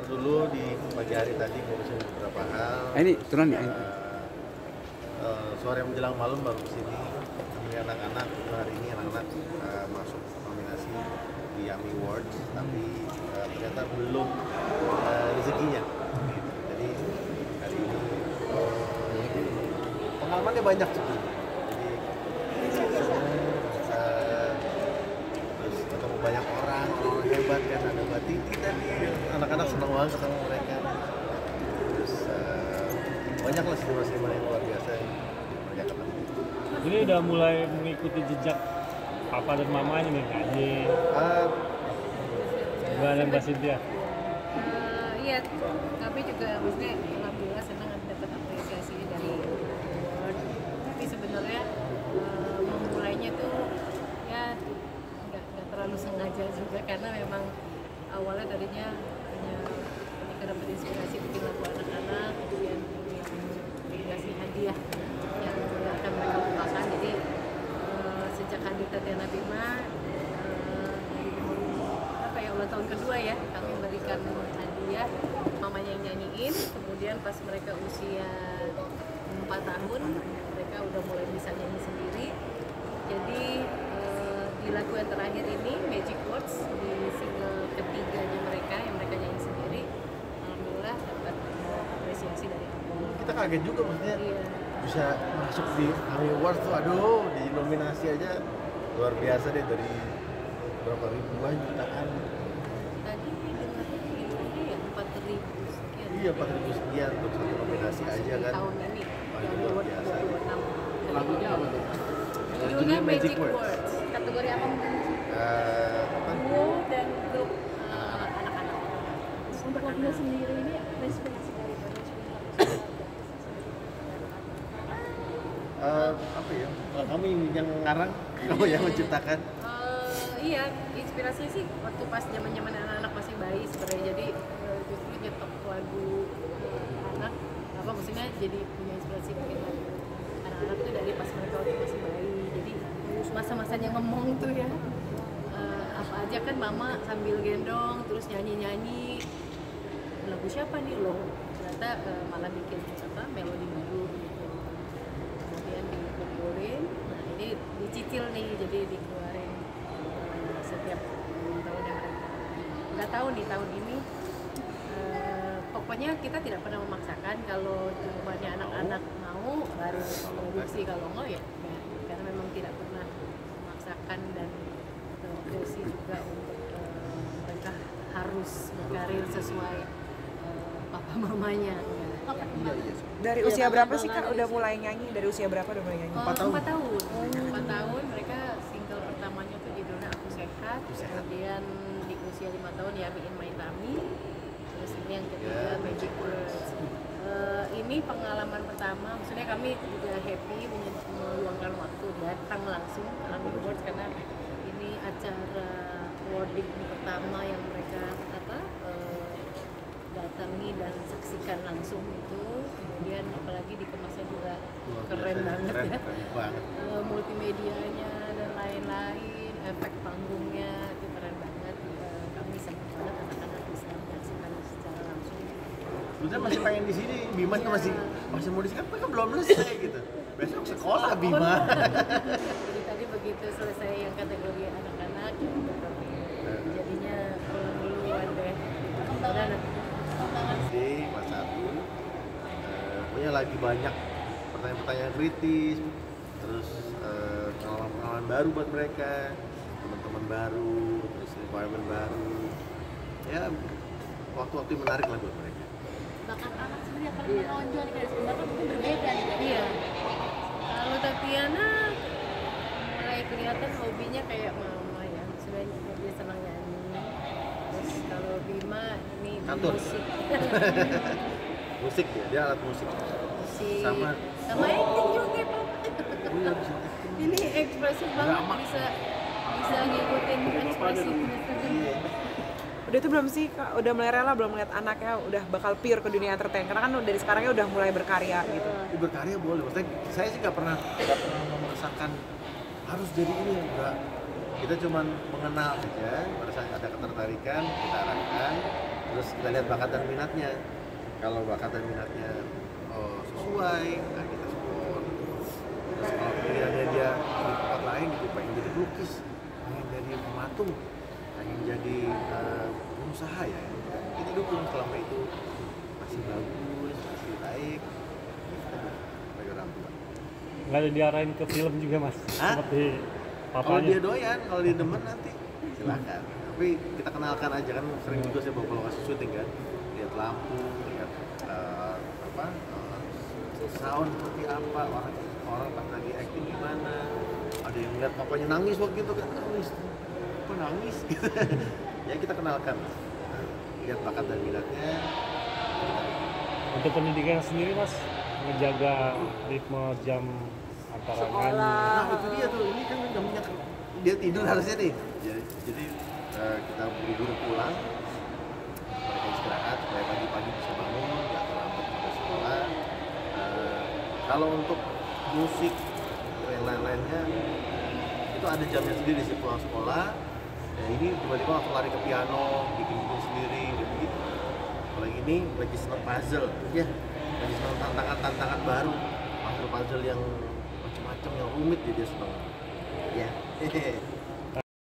Dulu di pagi hari tadi ngurusin beberapa hal. Ini turun ya. Sore menjelang malam baru kesini. Ini anak-anak hari ini anak-anak masuk nominasi di Yummy Awards, tapi ternyata belum rezekinya. Jadi hari ini pengalamannya banyak sebetulnya. Terus ketemu banyak orang hebat kan, ada Mbak Titi tadi, anak-anak senang banget ketemu mereka. Terus banyak lah seniman-seniman yang luar biasa yang mereka ketemu. Ini udah mulai mengikuti jejak papa dan mamanya nih, nyanyi. Gimana Mbak Cynthia? Iya, kami juga maksudnya alhamdulillah senang dapat apresiasi dari award. Tapi sebenarnya memulainya tuh ya nggak terlalu sengaja juga, karena memang awalnya tadinya hanya ketika dapat inspirasi bikin lagu anak-anak, kemudian dikasih hadiah yang akan mereka lupakan. Jadi sejak hadir Tatiana Bima ulang tahun kedua ya, kami berikan hadiah, mamanya yang nyanyiin, kemudian pas mereka usia 4 tahun mereka udah mulai bisa nyanyi sendiri. Jadi di lagu yang terakhir ini Magic Words, di single ketiganya mereka yang mereka nyanyi sendiri, alhamdulillah dapat apresiasi dari aku. Kita kaget juga maksudnya, iya, bisa masuk di Yummy Awards tuh, aduh, di nominasi aja luar biasa deh, dari berapa ribuan jutaan. Tadi dengar ini ya 4.000 sekian. Iya, 4.000 sekian untuk satu nominasi aja kan. Tahun ini yang luar award biasa. 26. Lagunya apa tuh? Judulnya Magic Words. Kategori apa mungkin? Duo dan grup anak-anak. Untuk lagunya sendiri ini inspirasi dari mana? Apa ya? Kami yang ngarang, kamu yang menciptakan. Iya, inspirasinya sih waktu pas zaman-zaman anak-anak masih bayi sebenarnya. Jadi justru nyetok lagu anak, apa maksudnya jadi punya inspirasi bikin lagu anak-anak tuh dari pas mereka waktu masih bayi. Jadi masa-masanya ngomong tuh ya, apa aja kan mama sambil gendong terus nyanyi-nyanyi, lagu siapa nih loh, ternyata malah bikin apa melodi baru gitu. Kemudian dikumpulin, nah ini dicicil nih, jadi dikeluarin setiap tahun yang ada. Nggak tahu di tahun ini, pokoknya kita tidak pernah memaksakan. Kalau jawabannya anak-anak mau baru produksi, kalau enggak ya karena memang tidak pernah memaksakan, dan presi juga untuk mereka harus berkarir sesuai papa mamanya. Dari usia berapa sih Kak udah mulai nyanyi? Dari usia berapa udah mulai nyanyi? 4 tahun. 4 tahun. 4 tahun mereka single pertamanya tuh judulnya Aku Sehat. Kemudian di usia 5 tahun ya In My Tummy. Terus ini yang ketiga Magic Words. Ini pengalaman pertama, maksudnya kami juga happy meluangkan waktu datang langsung ke Yummy Awards, karena ini acara awarding pertama yang mereka datangi dan saksikan langsung itu. Kemudian apalagi dikemasnya juga keren banget ya, multimedianya dan lain-lain, efek panggungnya itu keren banget. Kami senang banget anak-anak bisa menyaksikan secara langsung. Sebenarnya masih pengen di sini, Bima tuh masih mau di sini, kan belum selesai gitu. Besok sekolah Bima. Jadi tadi begitu selesai yang kategori anak-anak, jadinya pulang duluan deh. Di kelas 1 punya lagi banyak pertanyaan-pertanyaan kritis, terus pengalaman-pengalaman baru buat mereka, teman-teman baru, terus environment baru, ya waktu-waktu yang menarik lah buat mereka. Bakat anak sendiri yang paling menonjol nih, dari sebenarnya mungkin berbeda nih. Iya. Kalau Tatiana mulai kelihatan hobinya kayak mama ya, sebenarnya dia senang nyanyi. Terus kalau Bima ini Kantor. musik. Musik ya, dia alat musik. Musik. Sama acting juga Pak. iya, bisa acting. Ini ekspresif banget, Drama. bisa ngikutin ekspresinya. Iya. Udah itu belum sih Kak? Udah mulai rela belum melihat anaknya udah bakal pure ke dunia entertain? Karena kan dari sekarangnya udah mulai berkarya gitu. Berkarya boleh, maksudnya saya sih nggak pernah memaksakan harus jadi ini, enggak. Kita cuman mengenal saja, pada saat ada ketertarikan kita arahkan, terus kita lihat bakat dan minatnya. Kalau bakat dan minatnya sesuai, nah kita support. Terus kalau pilihannya dia di tempat lain gitu, pengen jadi pelukis, pengen jadi pematung, pengen jadi pengusaha ya, kita dukung selama itu masih bagus, masih baik, kita sebagai orang tua. Nggak ada diarahin ke film juga mas? Hah? Seperti Kalau papanya. dia doyan, kalau dia demen nanti silakan. Tapi kita kenalkan aja kan, sering juga saya bawa ke lokasi syuting kan, lihat lampu, lihat sound seperti apa, orang pas lagi acting gimana. Ada yang lihat papanya nangis waktu itu kan, nangis, apa nangis gitu. Ya kita kenalkan, lihat bakat dan minatnya. Untuk pendidikan sendiri mas, ngejaga ritme jam antara nyanyi. Nah itu dia tuh, ini kan jamnya dia tidur harusnya nih. Jadi kita buru-buru pulang, mereka istirahat supaya pagi-pagi bisa bangun, nggak terlambat ke sekolah. Kalau untuk musik yang lain-lainnya itu ada jamnya sendiri sih, pulang sekolah. Ya ini tiba-tiba langsung lari ke piano, bikin sendiri, gitu gitu. Kalau ini lagi seneng puzzle, ya lagi seneng tantangan baru, puzzle yang macam-macam yang rumit jadi dia seneng. Ya.